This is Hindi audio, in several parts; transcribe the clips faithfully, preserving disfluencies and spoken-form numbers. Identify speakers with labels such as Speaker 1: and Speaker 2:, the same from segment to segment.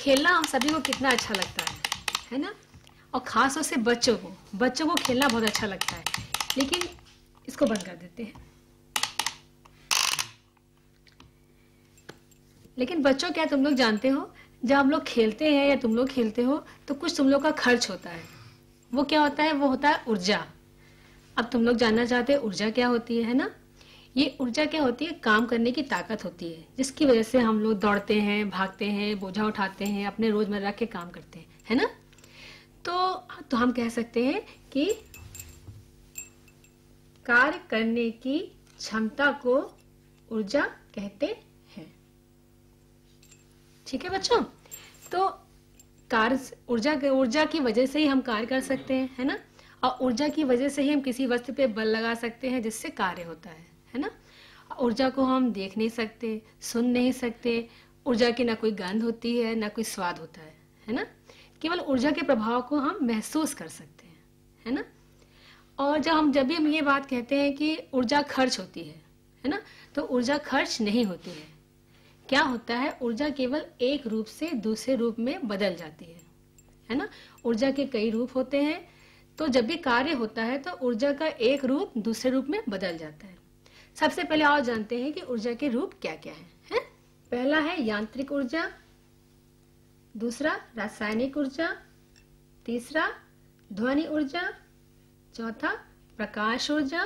Speaker 1: खेलना हम सभी को कितना अच्छा लगता है, है ना। और खास तौर से बच्चों को बच्चों को खेलना बहुत अच्छा लगता है। लेकिन इसको बंद कर देते हैं। लेकिन बच्चों, क्या तुम लोग जानते हो, जब हम लोग खेलते हैं या तुम लोग खेलते हो तो कुछ तुम लोग का खर्च होता है। वो क्या होता है? वो होता है ऊर्जा। अब तुम लोग जानना चाहते हैं ऊर्जा क्या होती है, है ना। ये ऊर्जा क्या होती है? काम करने की ताकत होती है, जिसकी वजह से हम लोग दौड़ते हैं, भागते हैं, बोझा उठाते हैं, अपने रोजमर्रा के काम करते हैं, है ना। तो तो हम कह सकते हैं कि कार्य करने की क्षमता को ऊर्जा कहते हैं। ठीक है बच्चों। तो कार्य ऊर्जा ऊर्जा की वजह से ही हम कार्य कर सकते हैं, है ना। और ऊर्जा की वजह से ही हम किसी वस्तु पे बल लगा सकते हैं, जिससे कार्य होता है, है ना। ऊर्जा को हम देख नहीं सकते, सुन नहीं सकते। ऊर्जा की ना कोई गंध होती है, ना कोई स्वाद होता है, है ना। केवल ऊर्जा के प्रभाव को हम महसूस कर सकते हैं, है ना। और जब हम जब भी हम ये बात कहते हैं कि ऊर्जा खर्च होती है, है ना, तो ऊर्जा खर्च नहीं होती है। क्या होता है? ऊर्जा केवल एक रूप से दूसरे रूप में बदल जाती है, है ना। ऊर्जा के कई रूप होते हैं, तो जब भी कार्य होता है तो ऊर्जा का एक रूप दूसरे रूप में बदल जाता है। सबसे पहले आओ जानते हैं कि ऊर्जा के रूप क्या क्या है, है? पहला है यांत्रिक ऊर्जा, दूसरा रासायनिक ऊर्जा, तीसरा ध्वनि ऊर्जा, चौथा प्रकाश ऊर्जा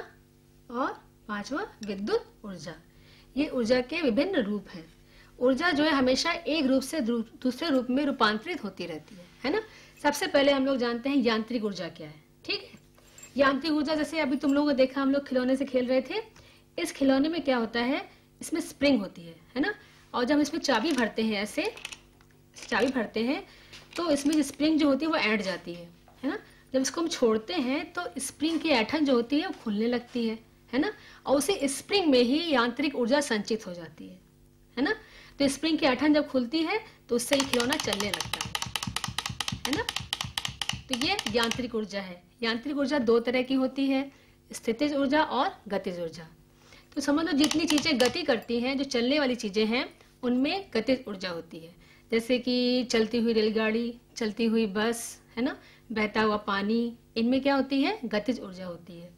Speaker 1: और पांचवा विद्युत ऊर्जा। ये ऊर्जा के विभिन्न रूप हैं। ऊर्जा जो है हमेशा एक रूप से दूसरे रूप में रूपांतरित होती रहती है, है ना। सबसे पहले हम लोग जानते हैं यांत्रिक ऊर्जा क्या है। ठीक है। यांत्रिक ऊर्जा, जैसे अभी तुम लोगों ने देखा, हम लोग खिलौने से खेल रहे थे। इस खिलौने में क्या होता है? इसमें स्प्रिंग होती है, है ना। और जब हम इसमें चाबी भरते हैं, ऐसे चाबी भरते हैं, तो इसमें स्प्रिंग जो होती है वो ऐंठ जाती है, है ना। जब इसको हम छोड़ते हैं तो स्प्रिंग की ऐंठन जो होती है वो खुलने लगती है, है ना। और उसी स्प्रिंग में ही यांत्रिक ऊर्जा संचित हो जाती है, है ना। तो स्प्रिंग की ऐंठन जब खुलती है तो उससे ये खिलौना चलने लगता है, है ना। तो ये यांत्रिक ऊर्जा है। यांत्रिक ऊर्जा दो तरह की होती है, स्थितिज ऊर्जा और गतिज ऊर्जा। तो समझ लो, जितनी चीजें गति करती हैं, जो चलने वाली चीजें हैं, उनमें गतिज ऊर्जा होती है। जैसे कि चलती हुई रेलगाड़ी, चलती हुई बस, है ना, बहता हुआ पानी, इनमें क्या होती है? गतिज ऊर्जा होती है।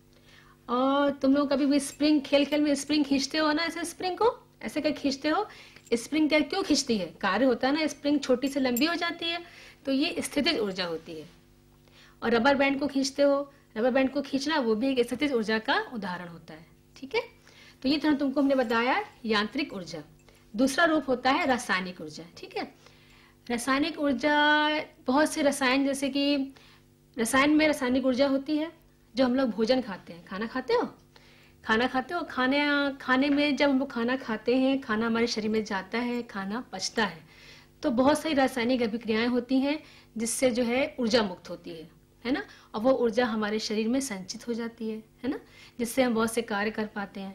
Speaker 1: और तुम लोग कभी भी स्प्रिंग, खेल खेल में स्प्रिंग खींचते हो ना, ऐसे स्प्रिंग को ऐसे क्या खींचते हो? स्प्रिंग क्या क्यों खींचती है? कार्य होता है ना, स्प्रिंग छोटी से लंबी हो जाती है, तो ये स्थितिज ऊर्जा होती है। और रबर बैंड को खींचते हो, रबर बैंड को खींचना वो भी एक स्थितिज ऊर्जा का उदाहरण होता है। ठीक है। तो ये तो तुमको हमने बताया यांत्रिक ऊर्जा। दूसरा रूप होता है रासायनिक ऊर्जा। ठीक है। रासायनिक ऊर्जा, बहुत से रसायन, जैसे कि रसायन में रासायनिक ऊर्जा होती है। जो हम लोग भोजन खाते हैं, खाना खाते हो खाना खाते हो खाने खाने में जब हम लोग खाना खाते हैं, खाना हमारे शरीर में जाता है, खाना पचता है, तो बहुत सारी रासायनिक अभिक्रियाएं होती हैं, जिससे जो है ऊर्जा मुक्त होती है, है ना। और वो ऊर्जा हमारे शरीर में संचित हो जाती है, है ना, जिससे हम बहुत से कार्य कर पाते हैं।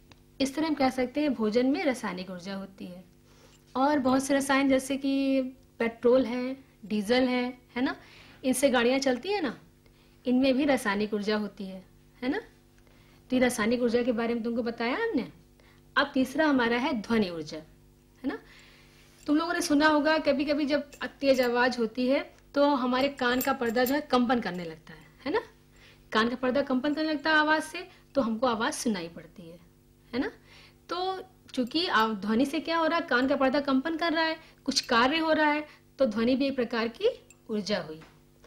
Speaker 1: इस तरह हम कह सकते हैं भोजन में रासायनिक ऊर्जा होती है। और बहुत से रसायन, जैसे कि पेट्रोल है, डीजल है, है ना, इनसे गाड़ियां चलती है ना, इनमें भी रासायनिक ऊर्जा होती है, है ना। तो ये रासायनिक ऊर्जा के बारे में तुमको बताया हमने। अब तीसरा हमारा है ध्वनि ऊर्जा, है ना। तुम लोगों ने सुना होगा, कभी कभी जब तेज आवाज होती है तो हमारे कान का पर्दा जो है कंपन करने लगता है, है ना। कान का पर्दा कंपन करने लगता है आवाज से, तो हमको आवाज सुनाई पड़ती है, है ना। तो चूंकि ध्वनि से क्या हो रहा है? कान का पर्दा कंपन कर रहा है, कुछ कार्य हो रहा है, तो ध्वनि भी एक प्रकार की ऊर्जा हुई।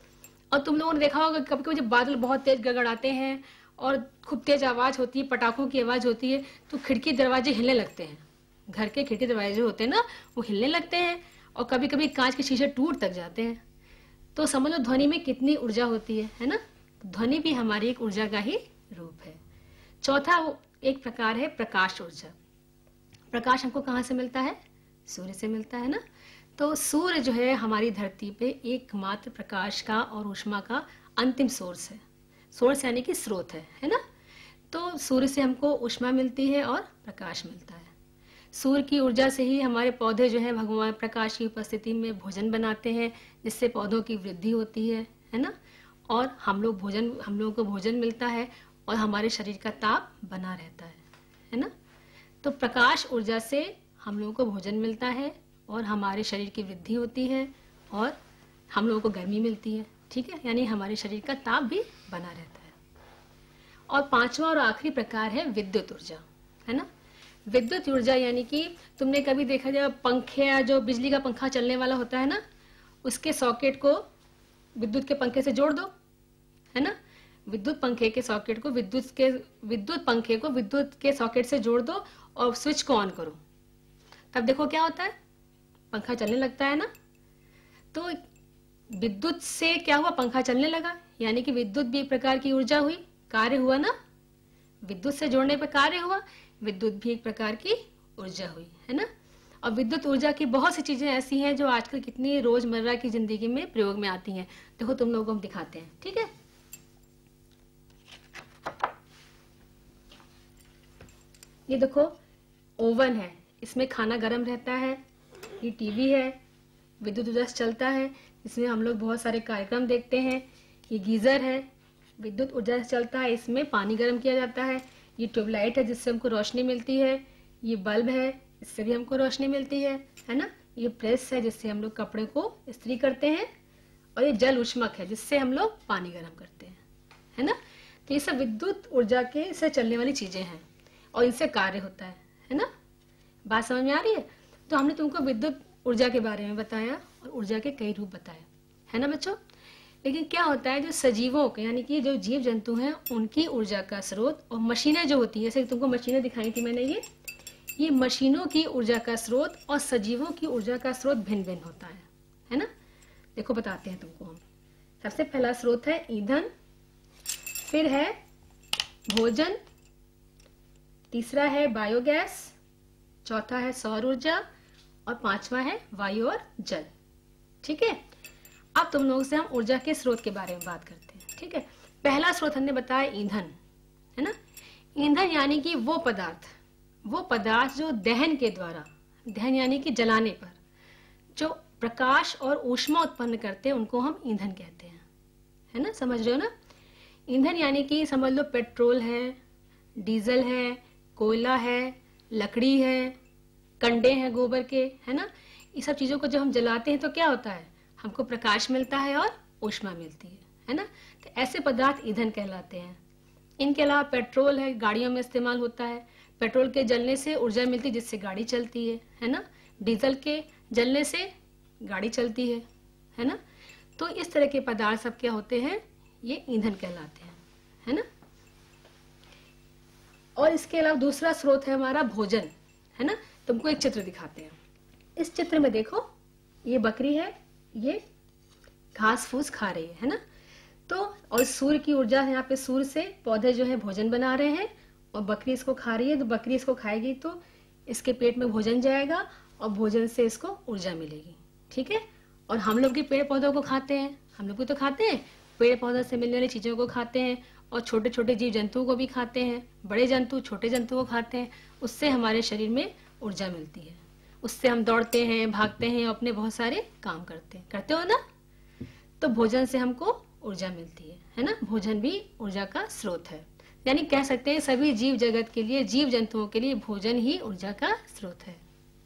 Speaker 1: और तुम लोगों ने देखा होगा, कभी कभी जब बादल बहुत तेज गड़गड़ाते हैं और खूब तेज आवाज होती है, पटाखों की आवाज होती है, तो खिड़की दरवाजे हिलने लगते हैं। घर के खिड़की दरवाजे होते हैं ना, वो हिलने लगते हैं, और कभी कभी कांच के शीशे टूट तक जाते हैं। तो समझ लो ध्वनि में कितनी ऊर्जा होती है, है ना। ध्वनि भी हमारी एक ऊर्जा का ही रूप है। चौथा एक प्रकार है प्रकाश ऊर्जा। प्रकाश हमको कहाँ से मिलता है? सूर्य से मिलता है ना। तो सूर्य जो है हमारी धरती पे एकमात्र प्रकाश का और ऊष्मा का अंतिम सोर्स है। सोर्स यानी कि स्रोत है, है ना। तो सूर्य से हमको ऊष्मा मिलती है और प्रकाश मिलता है। सूर्य की ऊर्जा से ही हमारे पौधे जो है भगवान प्रकाश की उपस्थिति में भोजन बनाते हैं, जिससे पौधों की वृद्धि होती है, है ना। और हम लोग भोजन हम लोगों को भोजन मिलता है और हमारे शरीर का ताप बना रहता है, है ना। तो प्रकाश ऊर्जा से हम लोगों को भोजन मिलता है, और हमारे शरीर की वृद्धि होती है और हम लोगों को गर्मी मिलती है, ठीक है, यानी हमारे शरीर का ताप भी बना रहता है। और पांचवा और आखिरी प्रकार है विद्युत ऊर्जा, है ना। विद्युत ऊर्जा यानी कि तुमने कभी देखा जब पंखे या जो बिजली का पंखा चलने वाला होता है ना, उसके सॉकेट को विद्युत के पंखे से जोड़ दो, है ना। विद्युत पंखे के सॉकेट को विद्युत के विद्युत पंखे को विद्युत के सॉकेट से जोड़ दो और स्विच को ऑन करो, तब देखो क्या होता है, पंखा चलने लगता है ना। तो विद्युत से क्या हुआ, पंखा चलने लगा, यानी कि विद्युत भी एक प्रकार की ऊर्जा हुई, कार्य हुआ ना। विद्युत से जोड़ने पर कार्य हुआ, विद्युत भी एक प्रकार की ऊर्जा हुई, है ना। और विद्युत ऊर्जा की बहुत सी चीजें ऐसी हैं जो आजकल कितनी रोजमर्रा की जिंदगी में प्रयोग में आती हैं। देखो तुम लोगों को हम दिखाते हैं, ठीक है। ये देखो ओवन है, इसमें खाना गर्म रहता है। ये टीवी है, विद्युत ऊर्जा से चलता है, इसमें हम लोग बहुत सारे कार्यक्रम देखते हैं। ये गीजर है, विद्युत ऊर्जा से चलता है, इसमें पानी गर्म किया जाता है। ये ट्यूबलाइट है जिससे हमको रोशनी मिलती है। ये बल्ब है, इससे भी हमको रोशनी मिलती है, है ना। ये प्रेस है जिससे हम लोग कपड़े को इस्त्री करते हैं। और ये जल उष्मक है जिससे हम लोग पानी गर्म करते हैं, है ना। तो ये सब विद्युत ऊर्जा के से चलने वाली चीजें हैं और इनसे कार्य होता है, है ना। बात समझ में आ रही है। तो हमने तुमको विद्युत ऊर्जा के बारे में बताया और ऊर्जा के कई रूप बताए, है ना बच्चों। लेकिन क्या होता है, जो सजीवों के यानी कि जो जीव जंतु हैं उनकी ऊर्जा का स्रोत और मशीनें जो होती है, जैसे तुमको मशीनें दिखाई थी मैंने, ये ये मशीनों की ऊर्जा का स्रोत और सजीवों की ऊर्जा का स्रोत भिन्न भिन्न होता है, है ना। देखो बताते हैं तुमको हम। सबसे पहला स्रोत है ईंधन, फिर है भोजन, तीसरा है बायोगैस, चौथा है सौर ऊर्जा और पांचवा है वायु और जल, ठीक है। अब तुम लोगों से हम ऊर्जा के स्रोत के बारे में बात करते हैं, ठीक है। पहला स्रोत हमने बताया ईंधन, है ना। ईंधन यानी कि वो पदार्थ वो पदार्थ जो दहन के द्वारा, दहन यानी कि जलाने पर जो प्रकाश और ऊष्मा उत्पन्न करते हैं उनको हम ईंधन कहते हैं, है ना। समझ रहे हो ना। ईंधन यानी कि समझ लो पेट्रोल है, डीजल है, कोयला है, लकड़ी है, कंडे हैं गोबर के, है ना। ये सब चीजों को जब हम जलाते हैं तो क्या होता है, हमको प्रकाश मिलता है और ऊष्मा मिलती है, है ना। तो ऐसे पदार्थ ईंधन कहलाते हैं। इनके अलावा पेट्रोल है, गाड़ियों में इस्तेमाल होता है। पेट्रोल के जलने से ऊर्जा मिलती है जिससे गाड़ी चलती है, है ना। डीजल के जलने से गाड़ी चलती है, है ना। तो इस तरह के पदार्थ सब क्या होते हैं, ये ईंधन कहलाते हैं, है ना। और इसके अलावा दूसरा स्रोत है हमारा भोजन, है ना। तुमको एक चित्र दिखाते हैं। इस चित्र में देखो, ये बकरी है, ये घास फूस खा रही है, है ना। तो और सूर्य की ऊर्जा है, यहाँ पे सूर्य से पौधे जो है भोजन बना रहे हैं और बकरी इसको खा रही है। तो बकरी इसको खाएगी तो इसके पेट में भोजन जाएगा और भोजन से इसको ऊर्जा मिलेगी, ठीक है। और हम लोग भी पेड़ पौधों को खाते हैं, हम लोग भी तो खाते हैं, पेड़ पौधों से मिलने वाली चीजों को खाते हैं और छोटे छोटे जीव जंतुओं को भी खाते हैं, बड़े जंतु छोटे जंतुओं को खाते हैं। उससे हमारे शरीर में ऊर्जा मिलती है, उससे हम दौड़ते हैं, भागते हैं, अपने बहुत सारे काम करते हैं, करते हो ना। तो भोजन से हमको ऊर्जा मिलती है, है ना। भोजन भी ऊर्जा का स्रोत है, यानी कह सकते हैं सभी जीव जगत के लिए, जीव जंतुओं के लिए भोजन ही ऊर्जा का स्रोत है।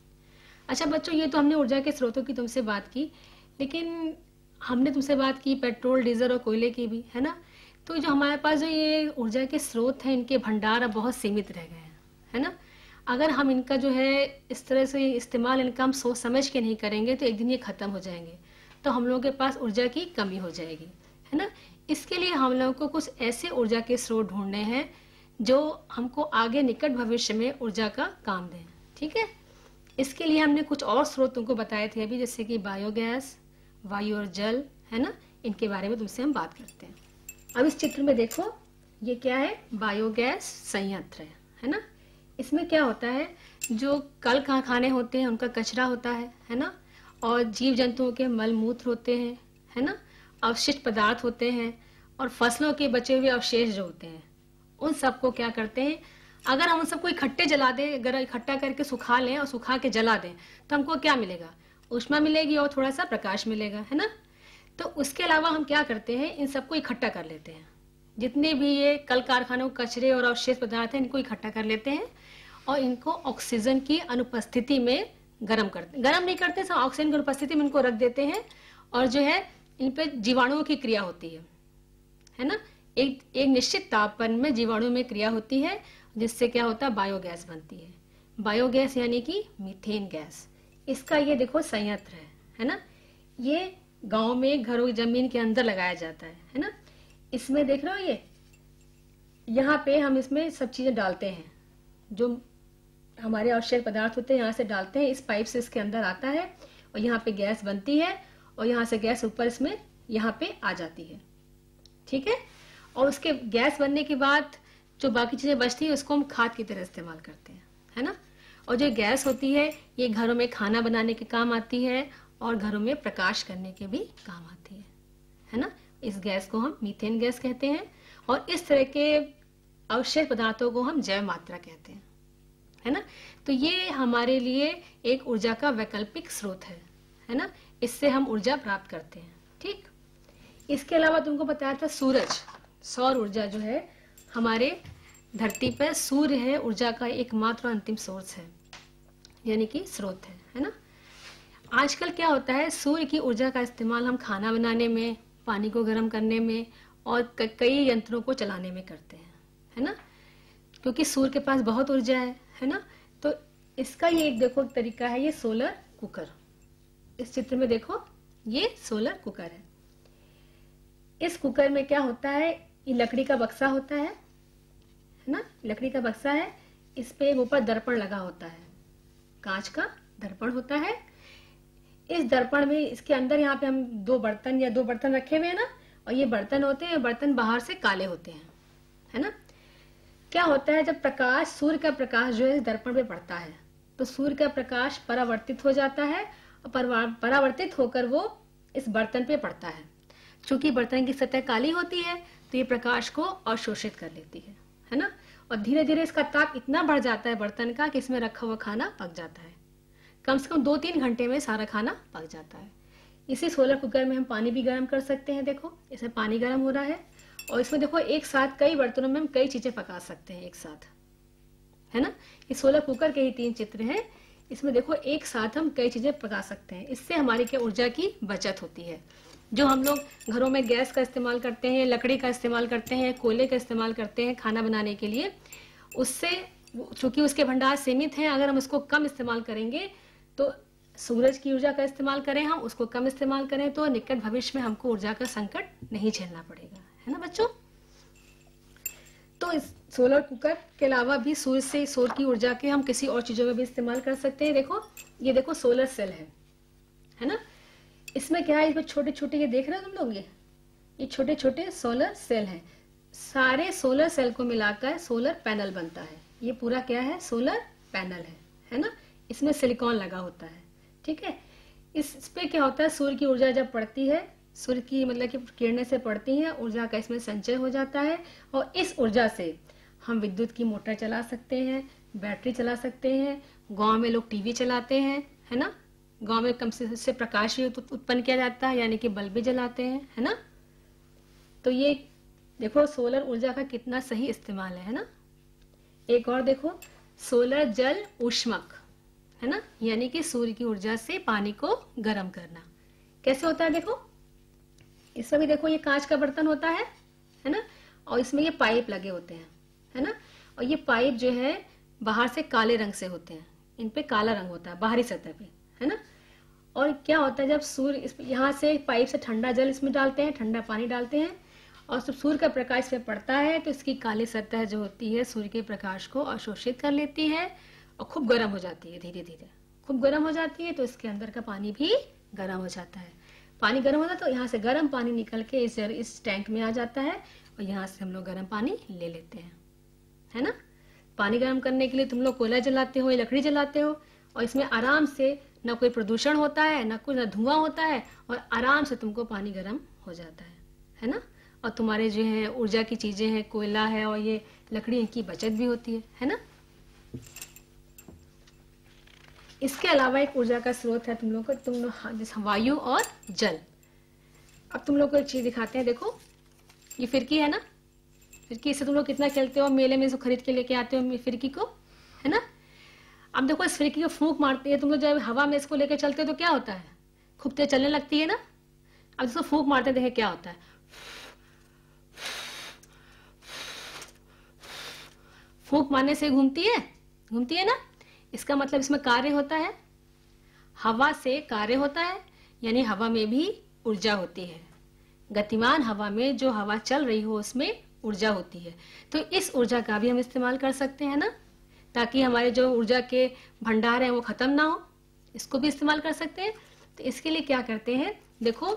Speaker 1: अच्छा बच्चों, ये तो हमने ऊर्जा के स्रोतों की तुमसे बात की, लेकिन हमने तुमसे बात की पेट्रोल, डीजल और कोयले की भी, है ना। तो जो हमारे पास जो ये ऊर्जा के स्रोत हैं, इनके भंडार अब बहुत सीमित रह गए हैं, है ना। अगर हम इनका जो है इस तरह से इस्तेमाल इनका हम सोच समझ के नहीं करेंगे तो एक दिन ये खत्म हो जाएंगे, तो हम लोगों के पास ऊर्जा की कमी हो जाएगी, है ना। इसके लिए हम लोगों को कुछ ऐसे ऊर्जा के स्रोत ढूंढने हैं जो हमको आगे निकट भविष्य में ऊर्जा का काम दें, ठीक है। इसके लिए हमने कुछ और स्रोत तुमको बताए थे अभी, जैसे कि बायोगैस, वायु और जल, है ना। इनके बारे में तुमसे हम बात करते हैं। अब इस चित्र में देखो, ये क्या है, बायोगैस संयंत्र है, है ना। इसमें क्या होता है, जो कल कारखाने होते हैं उनका कचरा होता है, है ना। और जीव जंतुओं के मल मूत्र होते हैं, है ना। अवशिष्ट पदार्थ होते हैं और फसलों के बचे हुए अवशेष जो होते हैं, उन सबको क्या करते हैं, अगर हम उन सबको इकट्ठे जला दें, अगर इकट्ठा करके सुखा लें और सुखा के जला दें तो हमको क्या मिलेगा, ऊष्मा मिलेगी और थोड़ा सा प्रकाश मिलेगा, है ना। तो उसके अलावा हम क्या करते हैं, इन सबको इकट्ठा कर लेते हैं, जितने भी ये कल कारखानों कचरे और अवशेष पदार्थ हैं इनको इकट्ठा कर लेते हैं और इनको ऑक्सीजन की अनुपस्थिति में गर्म करते हैं। गर्म नहीं करते, सब ऑक्सीजन की उपस्थिति में इनको रख देते हैं और जो है इन पे जीवाणुओं की क्रिया होती है है ना। एक एक निश्चित तापमान में जीवाणु में क्रिया होती है, जिससे क्या होता है, बायोगैस बनती है। बायोगैस यानी कि मीथेन गैस। इसका ये देखो संयंत्र है है ना। ये गांव में घरों की जमीन के अंदर लगाया जाता है है ना। इसमें देख रहे हो, ये यहाँ पे हम इसमें सब चीजें डालते हैं, जो हमारे आवश्यक पदार्थ होते हैं यहाँ से डालते हैं, इस पाइप से इसके अंदर आता है और यहाँ पे गैस बनती है और यहाँ से गैस ऊपर इसमें यहाँ पे आ जाती है, ठीक है। और उसके गैस बनने के बाद जो बाकी चीजें बचती है उसको हम खाद की तरह इस्तेमाल करते हैं है ना। और जो गैस होती है ये घरों में खाना बनाने के काम आती है और घरों में प्रकाश करने के भी काम आती है है ना। इस गैस को हम मीथेन गैस कहते हैं और इस तरह के आवश्यक पदार्थों को हम जैव मात्रा कहते हैं है ना। तो ये हमारे लिए एक ऊर्जा का वैकल्पिक स्रोत है है ना। इससे हम ऊर्जा प्राप्त करते हैं, ठीक। इसके अलावा तुमको बताया था सूरज, सौर ऊर्जा जो है हमारे धरती पर सूर्य है ऊर्जा का एकमात्र अंतिम सोर्स है, यानी कि स्रोत है है ना। आजकल क्या होता है, सूर्य की ऊर्जा का इस्तेमाल हम खाना बनाने में, पानी को गर्म करने में और कई यंत्रों को चलाने में करते हैं है ना, क्योंकि सूर्य के पास बहुत ऊर्जा है है ना। तो इसका ये एक देखो तरीका है, ये सोलर कुकर। इस चित्र में देखो ये सोलर कुकर है। इस कुकर में क्या होता है, ये लकड़ी का बक्सा होता है है ना, लकड़ी का बक्सा है। इस पे एक ऊपर दर्पण लगा होता है, कांच का दर्पण होता है। इस दर्पण में इसके अंदर यहाँ पे हम दो बर्तन या दो बर्तन रखे हुए हैं ना, और ये बर्तन होते हैं, बर्तन बाहर से काले होते हैं है ना। क्या होता है, जब प्रकाश, सूर्य का प्रकाश जो है इस दर्पण पे पड़ता है तो सूर्य का प्रकाश परावर्तित हो जाता है और परावर्तित होकर वो इस बर्तन पे पड़ता है। चूंकि बर्तन की सतह काली होती है तो ये प्रकाश को अवशोषित कर लेती है है ना। और धीरे धीरे इसका ताप इतना बढ़ जाता है बर्तन का कि इसमें रखा हुआ खाना पक जाता है। कम से कम दो तीन घंटे में सारा खाना पक जाता है। इसी सोलर कुकर में हम पानी भी गर्म कर सकते हैं। देखो इसमें पानी गर्म हो रहा है और इसमें देखो एक साथ कई बर्तनों में हम कई चीजें पका सकते हैं एक साथ है ना। ये सोलर कुकर के ही तीन चित्र हैं। इसमें देखो एक साथ हम कई चीजें पका सकते हैं। इससे हमारी क्या ऊर्जा की बचत होती है। जो हम लोग घरों में गैस का इस्तेमाल करते हैं, लकड़ी का इस्तेमाल करते हैं, कोयले का इस्तेमाल करते हैं खाना बनाने के लिए, उससे चूंकि उसके भंडार सीमित हैं, अगर हम उसको कम इस्तेमाल करेंगे तो सूरज की ऊर्जा का इस्तेमाल करें, हम उसको कम इस्तेमाल करें तो निकट भविष्य में हमको ऊर्जा का संकट नहीं झेलना पड़ेगा है ना बच्चों। तो इस सोलर कुकर के अलावा भी सूर्य से सौर की ऊर्जा के हम किसी और चीजों में भी इस्तेमाल कर सकते हैं। देखो ये देखो सोलर सेल है है ना। इसमें क्या है, इसमें छोटे छोटे, ये देख रहे हो तुम लोग, ये ये छोटे छोटे सोलर सेल हैं। सारे सोलर सेल को मिलाकर सोलर पैनल बनता है। ये पूरा क्या है, सोलर पैनल है है ना। इसमें सिलिकॉन लगा होता है, ठीक है। इस, इस पे क्या होता है, सूर्य की ऊर्जा जब पड़ती है, सूर्य की मतलब कि किरणें से पड़ती हैं, ऊर्जा का इसमें संचय हो जाता है और इस ऊर्जा से हम विद्युत की मोटर चला सकते हैं, बैटरी चला सकते हैं। गांव में लोग टीवी चलाते हैं है ना। गांव में कम से से प्रकाश भी उत्पन्न किया जाता है, यानी कि बल्ब भी जलाते हैं है ना। तो ये देखो सोलर ऊर्जा का कितना सही इस्तेमाल है है ना। एक और देखो, सोलर जल ऊष्मक है ना, यानी कि सूर्य की ऊर्जा से पानी को गर्म करना। कैसे होता है देखो, इसमें भी देखो ये कांच का बर्तन होता है है ना, और इसमें ये पाइप लगे होते हैं है ना। और ये पाइप जो है बाहर से काले रंग से होते हैं, इन पे काला रंग होता है बाहरी सतह पे है ना। और क्या होता है, जब सूर्य यहाँ से पाइप से ठंडा जल इसमें डालते हैं, ठंडा पानी डालते हैं और जब सूर्य का प्रकाश पे पड़ता है तो इसकी काली सतह जो होती है सूर्य के प्रकाश को अवशोषित कर लेती है और खूब गर्म हो जाती है। धीरे धीरे खूब गर्म हो जाती है तो इसके अंदर का पानी भी गर्म हो जाता है। पानी गर्म होता है तो यहाँ से गर्म पानी निकल के इस इस टैंक में आ जाता है और यहाँ से हम लोग गर्म पानी ले लेते हैं है ना। पानी गर्म करने के लिए तुम लोग कोयला जलाते हो या लकड़ी जलाते हो और इसमें आराम से ना कोई प्रदूषण होता है, ना कुछ, ना धुआं होता है और आराम से तुमको पानी गर्म हो जाता है है ना। और तुम्हारे जो है ऊर्जा की चीजें हैं, कोयला है और ये लकड़ी, इनकी बचत भी होती है है ना। इसके अलावा एक ऊर्जा का स्रोत है तुम लोग को, तुम लोग वायु और जल। अब तुम लोग को एक चीज दिखाते हैं। देखो ये फिरकी है ना, फिरकी से तुम लोग कितना खेलते हो, मेले में से खरीद के लेके आते हो फिरकी को है ना। अब देखो इस फिरकी को फूंक मारती है तुम लोग, जब हवा में इसको लेके चलते हो तो क्या होता है, खूब तेज चलने लगती है ना। अब इसको फूंक मारते हैं, देखे क्या होता है, फूंक मारने से घूमती है, घूमती है ना। इसका मतलब इसमें कार्य होता है, हवा से कार्य होता है, यानी हवा में भी ऊर्जा होती है। गतिमान हवा में जो हवा चल रही हो उसमें ऊर्जा होती है, तो इस ऊर्जा का भी हम इस्तेमाल कर सकते हैं ना, ताकि हमारे जो ऊर्जा के भंडार हैं वो खत्म ना हो, इसको भी इस्तेमाल कर सकते हैं। तो इसके लिए क्या करते हैं, देखो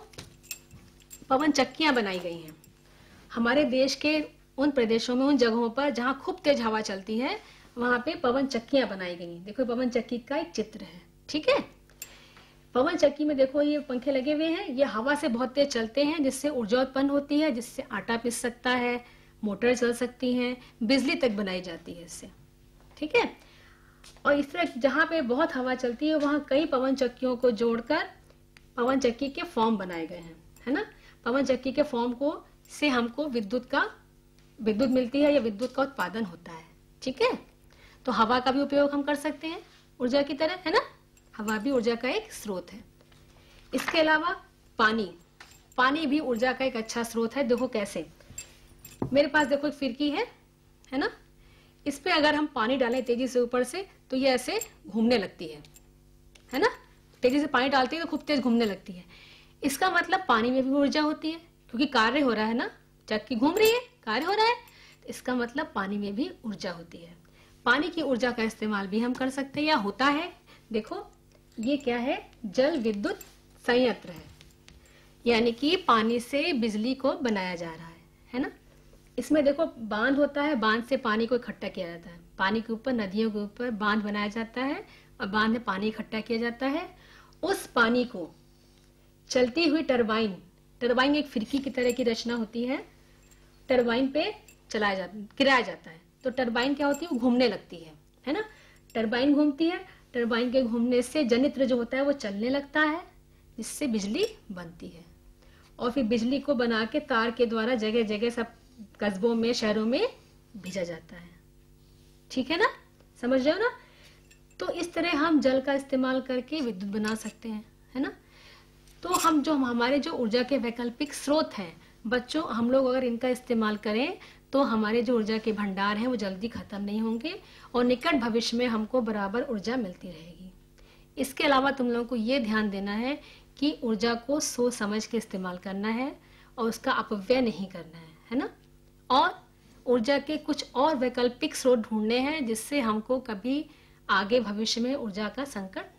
Speaker 1: पवन चक्कियां बनाई गई हैं हमारे देश के उन प्रदेशों में, उन जगहों पर जहां खूब तेज हवा चलती है, वहां पे पवन चक्कियां बनाई गई हैं। देखो पवन चक्की का एक चित्र है, ठीक है। पवन चक्की में देखो ये पंखे लगे हुए हैं, ये हवा से बहुत तेज चलते हैं, जिससे ऊर्जा उत्पन्न होती है, जिससे आटा पिस सकता है, मोटर चल सकती है, बिजली तक बनाई जाती है इससे, ठीक है। और इस तरह जहां पे बहुत हवा चलती है वहां कई पवन चक्कियों को जोड़कर पवन चक्की के फॉर्म बनाए गए हैं, है ना। पवन चक्की के फॉर्म को से हमको विद्युत का विद्युत मिलती है या विद्युत का उत्पादन होता है, ठीक है। तो हवा का भी उपयोग हम कर सकते हैं ऊर्जा की तरह, है ना। हवा भी ऊर्जा का एक स्रोत है। इसके अलावा पानी पानी भी ऊर्जा का एक अच्छा स्रोत है। देखो कैसे, मेरे पास देखो एक फिरकी है है ना, इस पे अगर हम पानी डालें तेजी से ऊपर से तो ये ऐसे घूमने लगती है है ना। तेजी से पानी डालती है तो खूब तेज घूमने लगती है। इसका मतलब पानी में भी ऊर्जा होती है, क्योंकि कार्य हो रहा है ना, चक्की घूम रही है, कार्य हो रहा है, तो इसका मतलब पानी में भी ऊर्जा होती है। पानी की ऊर्जा का इस्तेमाल भी हम कर सकते हैं या होता है। देखो ये क्या है, जल विद्युत संयंत्र है, यानी कि पानी से बिजली को बनाया जा रहा है है ना। इसमें देखो बांध होता है, बांध से पानी को इकट्ठा किया जाता है, पानी के ऊपर, नदियों के ऊपर बांध बनाया जाता है और बांध में पानी इकट्ठा किया जाता है। उस पानी को चलती हुई टरबाइन टरबाइन एक फिरकी की तरह की रचना होती है, टरबाइन पे चलाया जाता गिराया जाता है, तो टरबाइन क्या होती है, वो घूमने लगती है है ना। टरबाइन घूमती है, टरबाइन के घूमने से जनित्र जो होता है वो चलने लगता है, जिससे बिजली बनती है, और फिर बिजली को बना के तार के द्वारा जगह जगह सब कस्बों में, शहरों में भेजा जाता है, ठीक है ना, समझ रहे हो ना। तो इस तरह हम जल का इस्तेमाल करके विद्युत बना सकते हैं, है ना। तो हम जो हमारे जो ऊर्जा के वैकल्पिक स्रोत हैं बच्चों, हम लोग अगर इनका इस्तेमाल करें तो हमारे जो ऊर्जा के भंडार हैं वो जल्दी खत्म नहीं होंगे और निकट भविष्य में हमको बराबर ऊर्जा मिलती रहेगी। इसके अलावा तुम लोगों को ये ध्यान देना है कि ऊर्जा को सोच समझ के इस्तेमाल करना है और उसका अपव्यय नहीं करना है, है ना। और ऊर्जा के कुछ और वैकल्पिक स्रोत ढूंढने हैं, जिससे हमको कभी आगे भविष्य में ऊर्जा का संकट